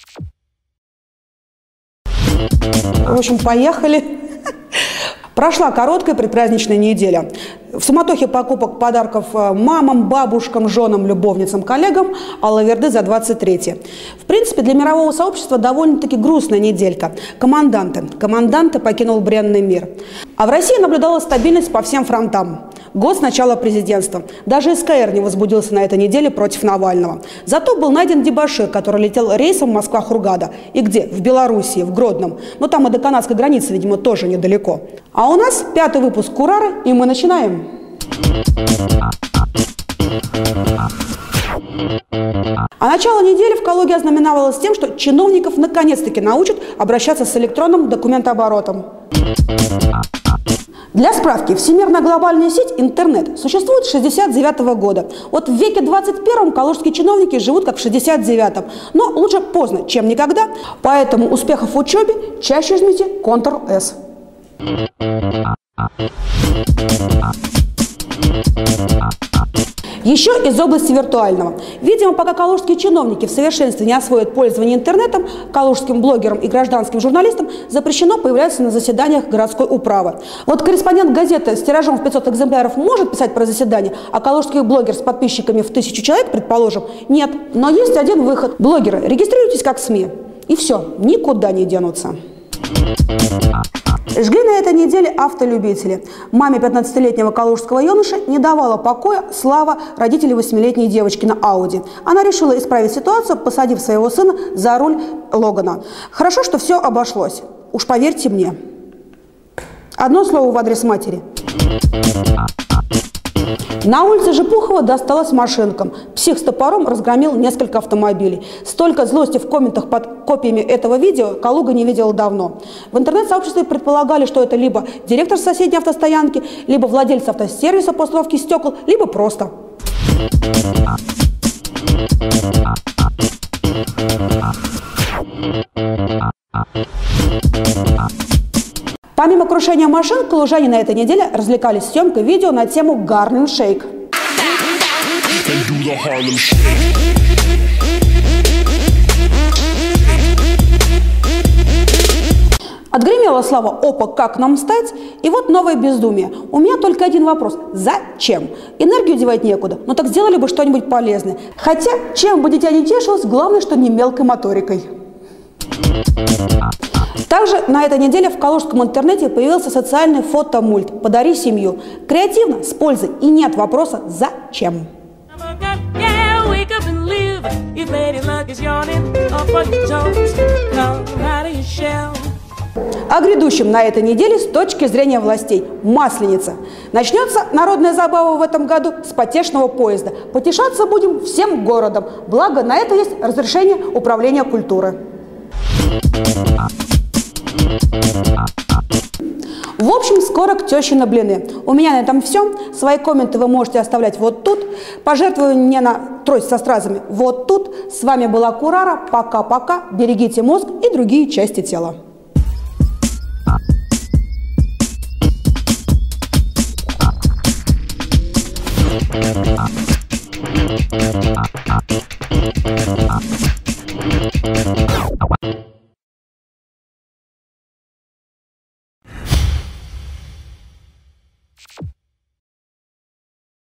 В общем, поехали. Прошла короткая предпраздничная неделя. В суматохе покупок подарков мамам, бабушкам, женам, любовницам, коллегам алаверды за 23-е. В принципе, для мирового сообщества довольно-таки грустная неделька. Команданты покинул бренный мир. А в России наблюдалась стабильность по всем фронтам. Год с начала президентства. Даже СКР не возбудился на этой неделе против Навального. Зато был найден дебошир, который летел рейсом Москва-Хургада. И где? В Белоруссии, в Гродном. Но там и до канадской границы, видимо, тоже недалеко. А у нас 5-й выпуск Курары, и мы начинаем. А начало недели в Калуге ознаменовалось тем, что чиновников наконец-таки научат обращаться с электронным документооборотом. Для справки, всемирная глобальная сеть интернет существует с 1969 года. Вот в веке 21 калужские чиновники живут как в 1969. Но лучше поздно, чем никогда. Поэтому успехов в учебе чаще жмите Ctrl+S. Еще из области виртуального. Видимо, пока калужские чиновники в совершенстве не освоят пользование интернетом, калужским блогерам и гражданским журналистам запрещено появляться на заседаниях городской управы. Вот корреспондент газеты с тиражом в 500 экземпляров может писать про заседание, а калужский блогер с подписчиками в 1000 человек, предположим, нет. Но есть один выход. Блогеры, регистрируйтесь как СМИ. И все, никуда не денутся. Жгли на этой неделе автолюбители. Маме 15-летнего калужского юноши не давала покоя слава родителей 8-летней девочки на Ауди. Она решила исправить ситуацию, посадив своего сына за руль Логана. Хорошо, что все обошлось. Уж поверьте мне. Одно слово в адрес матери. На улице Жепухова досталось машинкам. Псих с топором разгромил несколько автомобилей. Столько злости в комментах под копиями этого видео Калуга не видела давно. В интернет-сообществе предполагали, что это либо директор соседней автостоянки, либо владелец автосервиса по установке стекол, либо просто. Помимо крушения машин, калужане на этой неделе развлекались съемкой видео на тему Harlem Shake. Отгремела слава «Опа, как нам стать?» И вот новое безумие. У меня только один вопрос. Зачем? Энергию девать некуда. Ну так сделали бы что-нибудь полезное. Хотя, чем бы дитя не тешилось, главное, что не мелкой моторикой. Также на этой неделе в калужском интернете появился социальный фотомульт «Подари семью». Креативно, с пользой и нет вопроса «Зачем?». О грядущем на этой неделе с точки зрения властей. Масленица. Начнется народная забава в этом году с потешного поезда. Потешаться будем всем городом. Благо, на это есть разрешение управления культуры. В общем, скоро к теще на блины. У меня на этом все. Свои комменты вы можете оставлять вот тут. Пожертвования на трость со стразами вот тут. С вами была Курара. Пока-пока. Берегите мозг и другие части тела.